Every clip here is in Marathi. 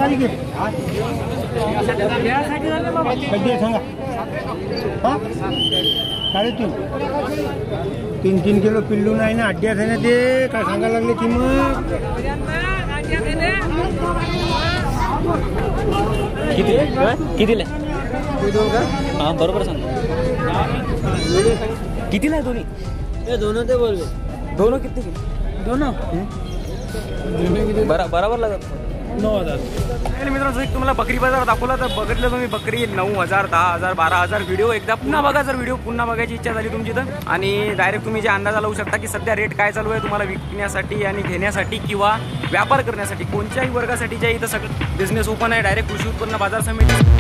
सांगा हा 3.5 3 किलो पिल्लू नाही ना अड्ड्यात आहे ना ते काय सांगायला लागले किंमत कितीला हा बरोबर सांग कितीला आहे दोन्ही ये दोनों ते बोल दोनों किती दोनों बराबर लागत 9,000 मित्रांनो एक तुम्हाला बकरी बाजार दाखवला तर बघितलं तुम्ही बकरी 9,000 10,000 12,000 व्हिडिओ एकदा पुन्हा बघा जर व्हिडिओ पुन्हा बघायची इच्छा झाली तुमची तर आणि डायरेक्ट तुम्ही जे अंदाजा लावू शकता की सध्या रेट काय चालू आहे तुम्हाला विकण्यासाठी आणि घेण्यासाठी किंवा व्यापार करण्यासाठी कोणत्याही वर्गासाठीच्या इथं सगळं बिझनेस ओपन आहे डायरेक्ट कृषी उत्पन्न बाजार समिती.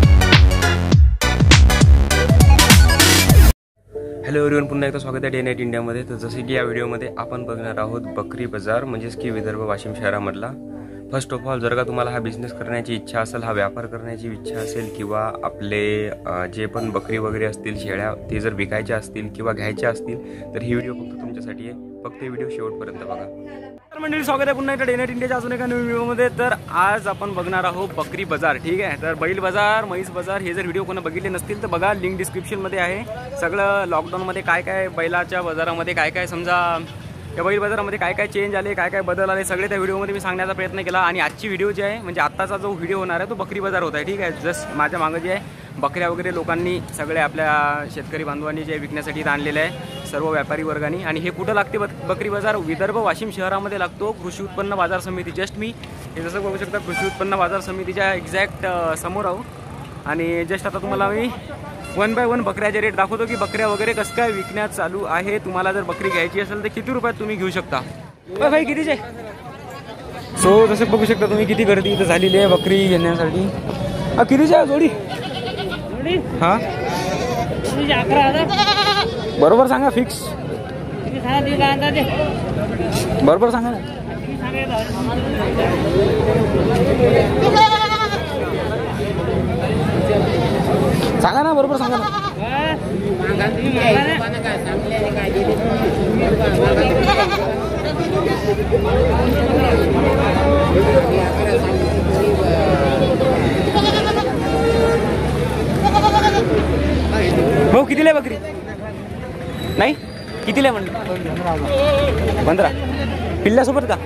हॅलो एव्हरीवन पुन्हा एकदा स्वागत आहे डे नाईट इंडियामध्ये. तर जसे की या व्हिडिओमध्ये आपण बघणार आहोत बकरी बाजार म्हणजेच की विदर्भ वाशिम शहरामधला. फर्स्ट ऑफ ऑल जर का तुम्हाला हा बिझनेस करण्याची इच्छा असेल हा व्यापार करण्याची इच्छा असेल किंवा आपले जे पण बकरी वगैरे असतील शेळ्या ते जर विकायच्या असतील किंवा घ्यायच्या असतील तर ही व्हिडिओ फक्त तुमच्यासाठी आहे. फक्त ही व्हिडिओ शेवटपर्यंत बघा. तर मंडळी स्वागत आहे पुन्हा एकदा डे नाईट इंडियाच्या अजून एका नवीन व्हिडिओमध्ये. तर आज आपण बघणार आहोत बकरी बाजार. ठीक आहे तर बैल बाजार म्हैस बाजार हे जर व्हिडिओ कोणी बघितले नसतील तर बघा लिंक डिस्क्रिप्शनमध्ये आहे. सगळं लॉकडाऊनमध्ये काय काय बैलाच्या बाजारामध्ये काय काय समजा या बैल बाजारामध्ये काय काय चेंज आले काय काय बदल आले सगळे त्या व्हिडिओमध्ये मी सांगण्याचा प्रयत्न केला. आणि आजची व्हिडिओ जी आहे म्हणजे आत्ताचा जो व्हिडिओ होणार आहे तो बकरी बाजार होत आहे. ठीक आहे जस्ट माझ्या मागं जे आहे बकऱ्या वगैरे लोकांनी सगळे आपल्या शेतकरी बांधवांनी जे विकण्यासाठी आणलेलं आहे सर्व व्यापारी वर्गाने. आणि हे कुठं लागते बकरी बाजार विदर्भ वाशिम शहरामध्ये लागतो कृषी उत्पन्न बाजार समिती. जस्ट मी हे जसं बघू शकता कृषी उत्पन्न बाजार समितीच्या एक्झॅक्ट समोर आहो. आणि जस्ट आता तुम्हाला मी 1 बाय 1 बकऱ्याचे रेट दाखवतो की बकऱ्या वगैरे कसं काय विकण्यात चालू आहे. तुम्हाला जर बकरी घ्यायची असेल तर किती रुपयात तुम्ही घेऊ शकता. भाई कितीचे सो जसं बघू शकता तुम्ही किती गर्दी इथं झालेली आहे बकरी घेण्यासाठी. कितीची आहे जोडी हा 11,000 बरोबर सांगा फिक्स बरोबर सांगा ना. सांगा ना बरोबर सांगा ना. भाऊ कितीला आहे बकरी नाही कितीला आहे म्हणलं 15 पिल्ल्यासोबत का.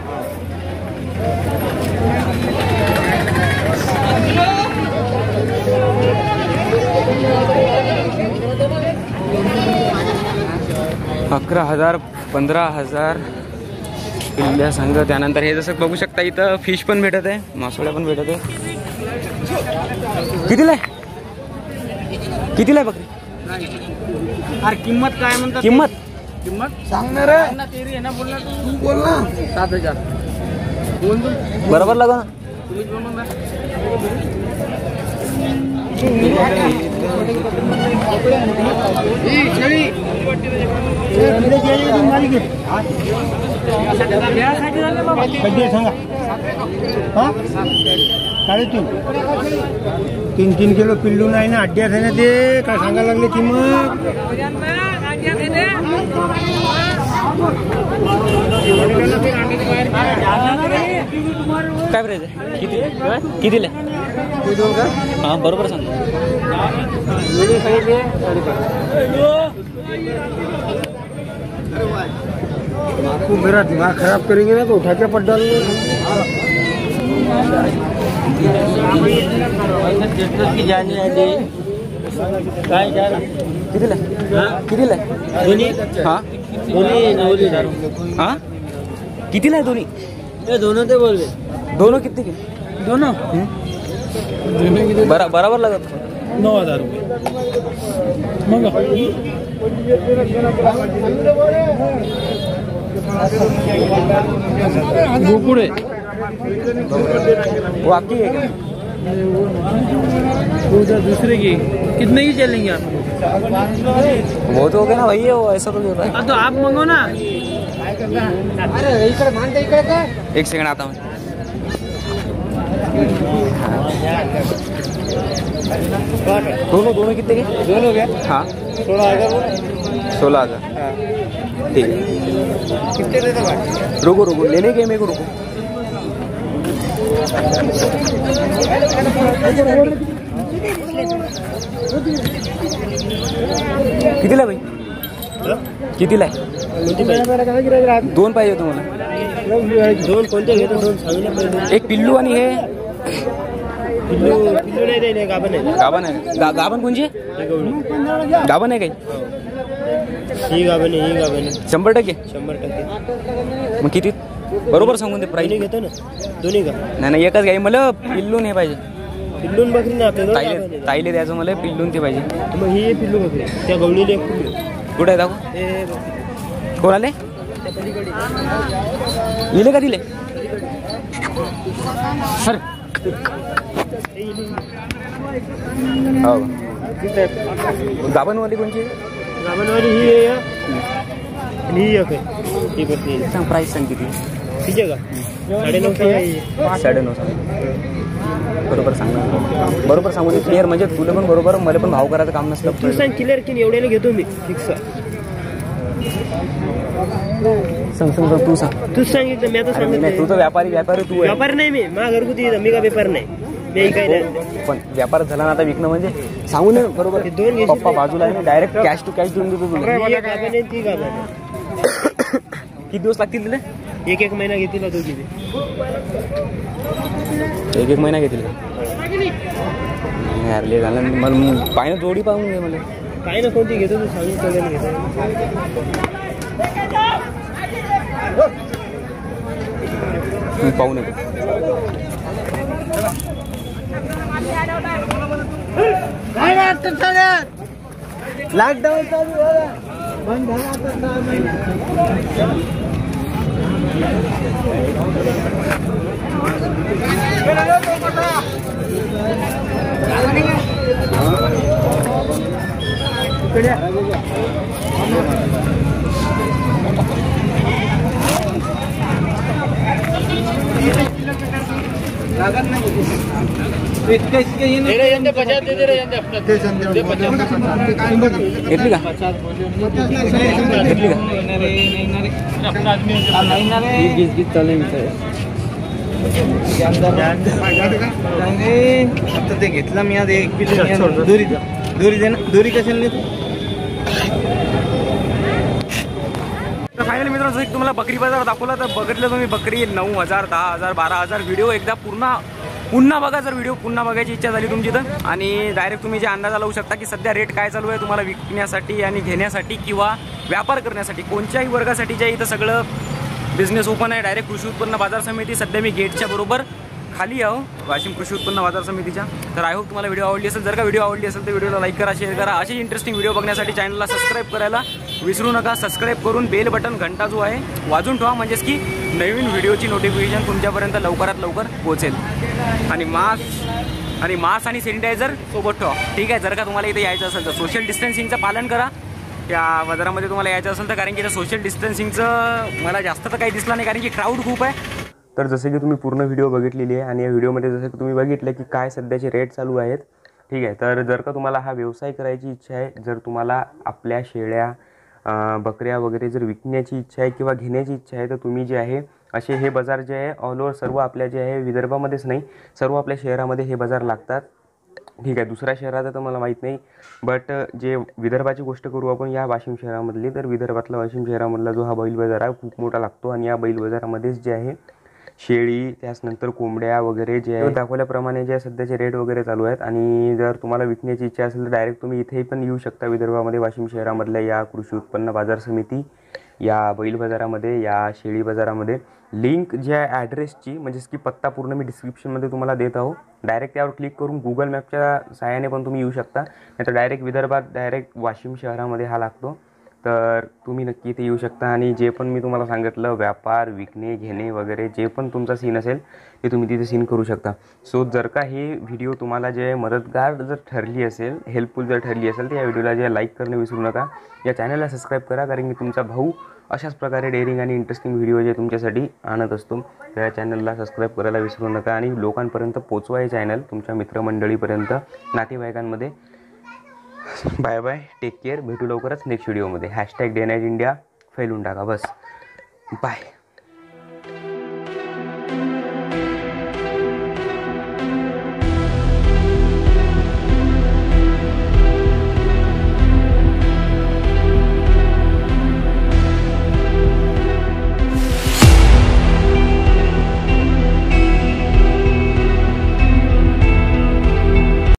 अकरा 11,000 15,000 पिल्ल्या सांग. त्यानंतर हे जसं बघू शकता इथं फिश पण भेटत आहे मासोळ्या पण भेटत आहे. कितीला आहे कितीला आहे बकरी अरे किंमत काय म्हणतात किंमत सांगणार तेरी आहे ना बोल ना तू बोल ना 7,000 बोल बरोबर लागा ना. तुम्हीच बोल ना. सांगा हा 3.5 किलो पिल्लू नाही ना अड्ड्यात आहे ना ते काय सांगायला लागले किंमत काय प्राइस आहे कितीला हा बरोबर सांग. आपको मेरा दिमाग खराब करेंगे ना तो उठा के पट डाल की जानी आली काय कितीला दोन्ही हा दोन्ही 9,000 हा कितीला आहे दोन्ही ये दोनों ते बोल दोनों किती के दोनों बराबर लागत 9,000 रुपये मग गोकुड़े वो आपकी है क्या? उधर दूसरे की कितने की चलेंगे आप. वो तो हो गया ना भैया वो ऐसा तो नहीं होता है. तो आप मंगो ना. एक सेकंड आता हूँ. दोनों कितने के दोनों क्या हाँ 16,000 ठीक है. कितने देते भाई रुको लेने के मेरे को रुको कितीला भाई? कितीला आहे? दोन पाहिजे तुम्हाला? दोन कोणते घेतो? दोन सांगितलं पहिले. एक पिल्लू आणि हे पिल्लू नाही द्यायला, गाभण आहे. गाभण आहे. गाभण कोणची? गाभण आहे काही? ही गाभण आहे, ही गाभण आहे. 100%? 100%. मग किती बरोबर सांगून दे प्राईस. दोन्ही घेतो ना, दोन्ही का? नाही एकच घ्याय मला. पिल्लू नाही पाहिजे. पिल्लून बकरी ना आपल्याला ताईले द्यायचं मला. पिल्लून ते पाहिजे. मग ही पिल्लू बकरी, त्या गवळीला एक पिल्लू. कुठे आहे दाखव? कोण आले? लिहिले का दिले? सर हो. गाभणवाली कोणची? गाभणवाली ही आहे आणि ही एक आहे. ही बकरी सांग प्राईस सांग किती? ठीक आहे का? 9.5 आहे. 9.5 सांग. बरोबर सांग. बरोबर सांगू दे क्लिअर, म्हणजे तुला पण बरोबर, मला पण भाव करायचं काम नसतं. तू सांग क्लिअर की एवढ्याला घेतो मी फिक्स. सांग तू सांग. तूच सांगितलं, मी आता सांगितलं. नाही, तू तर व्यापारी तू आहे. व्यापार नाही मी, माझा घरगुती, मी का व्यापार नाही. मी काही नाही. पण व्यापार झाला ना आता, विकणं म्हणजे सांगू नये. बरोबर. दोन घेशील. पप्पा बाजूला आहे, डायरेक्ट कॅश टू कॅश देऊन देतो तुला. ही एक गाभण आहे, ती गाभण आहे. किती दिवस लागतील तिला? एक महिना घेतील तो किती? 1 महिना घेतील का? यारले झालं मला. पाहिजे जोडी पाहून घे मला. काय ना कोणती घेतो तू सांगून सगळ्यांना घेतो. पाहू नका. लॉकडाऊन चालू झाला, बंद झाला आता 6 महिने. घेतली का? आता ते घेतला मी आज एक पिल्लू. दोरी दे ना. दोरी कशाला नेतो? तर फायनली मित्रांनो, जर तुम्हाला बकरी बाजार दाखवला तर बघितलं तुम्ही बकरी 9,000, 10,000, 12,000 व्हिडिओ एकदा पुन्हा बघा. जर व्हिडिओ पुन्हा बघायची इच्छा झाली तुमची तर, आणि डायरेक्ट तुम्ही जे अंदाजा लावू शकता की सध्या रेट काय चालू आहे तुम्हाला विकण्यासाठी आणि घेण्यासाठी किंवा व्यापार करण्यासाठी, कोणत्याही वर्गासाठीच्या इथं सगळं बिझनेस ओपन आहे. डायरेक्ट कृषी उत्पन्न बाजार समिती, सध्या मी गेटच्या बरोबर खाली आहो, वाशिम कृषी उत्पन्न बाजार समितीच्या. तर आय होप तुम्हाला व्हिडिओ आवडली असेल. जर का व्हिडिओ आवडली असेल तर व्हिडिओला लाईक करा, शेअर करा. असे इंटरेस्टिंग व्हिडिओ बघण्यासाठी चॅनलला सबस्क्राईब करायला विसरू नका. सबस्क्राईब करून बेल बटन घंटा जो आहे वाजून ठेवा, म्हणजेच की नवीन व्हिडिओची नोटिफिकेशन तुमच्यापर्यंत लवकरात लवकर पोहोचेल. आणि मास्क आणि सॅनिटायझर सोबत ठेवा, ठीक आहे. जर का तुम्हाला इथे यायचं असेल तर सोशल डिस्टन्सिंगचं पालन करा त्या बाजारामध्ये तुम्हाला यायचं असेल तर, कारण की इथं सोशल डिस्टन्सिंगचं मला जास्त तर काही दिसलं नाही, कारण की क्राऊड खूप आहे. तर जसे की तुम्ही पूर्ण व्हिडिओ बघितलेली आहे आणि या व्हिडिओमध्ये जसं की तुम्ही बघितलं की काय सध्याचे रेट चालू आहेत, ठीक आहे. तर जर का तुम्हाला हा व्यवसाय करायची इच्छा आहे, जर तुम्हाला आपल्या शेळ्या बकऱ्या वगैरे जर विकण्याची इच्छा आहे किंवा घेण्याची इच्छा आहे, तर तुम्ही जे आहे असे हे बाजार जे आहे ऑल ओव्हर सर्व आपल्या जे आहे विदर्भामध्येच नाही, सर्व आपल्या शहरामध्ये हे बाजार लागतात, ठीक आहे. दुसऱ्या शहराचं तर मला माहीत नाही, बट जे विदर्भाची गोष्ट करू आपण या वाशिम शहरामधली, तर विदर्भातला वाशिम शहरामधला जो हा बैल बाजार आहे खूप मोठा लागतो. आणि या बैल बाजारामध्येच जे आहे शेळी, त्याचनंतर कोंबड्या वगैरे जे आहे दाखवल्याप्रमाणे जे सध्याचे रेट वगैरे चालू आहेत. आणि जर तुम्हाला विकण्याची इच्छा असेल तर डायरेक्ट तुम्ही इथेही पण येऊ शकता विदर्भामध्ये, वाशिम शहरामधल्या या कृषी उत्पन्न बाजार समिती, या बैल बाजारामध्ये, या शेळी बाजारामध्ये. लिंक ज्या ॲड्रेसची म्हणजेच की पत्ता पूर्ण मी डिस्क्रिप्शनमध्ये तुम्हाला देत आहो. डायरेक्ट त्यावर क्लिक करून गुगल मॅपच्या सहाय्याने पण तुम्ही येऊ शकता, नाही तर डायरेक्ट विदर्भात डायरेक्ट वाशिम शहरामध्ये हा लागतो. तर तुम्ही नक्की इथे येऊ शकता. आणि जे पण मी तुम्हाला सांगितलं व्यापार, विकणे, घेणे वगैरे जे पण तुमचा सीन असेल ते तुम्ही तिथे सीन करू शकता. सो जर का हे व्हिडिओ तुम्हाला जे मदतगार जर ठरली असेल, हेल्पफुल जर ठरली असेल, तर या व्हिडिओला जे लाईक करणे विसरू नका. या चॅनलला सबस्क्राईब करा, कारण की तुमचा भाऊ अशाच प्रकारे डेअरिंग आणि इंटरेस्टिंग व्हिडिओ जे तुमच्यासाठी आणत असतो. तर या चॅनलला सबस्क्राईब करायला विसरू नका आणि लोकांपर्यंत पोचवा हे चॅनल, तुमच्या मित्रमंडळीपर्यंत, नातेवाईकांमध्ये. Bye bye, take care. भेटू लवकरच नेक्स्ट व्हिडिओमध्ये. #DayNightIndia फैलून टाका बस. बाय.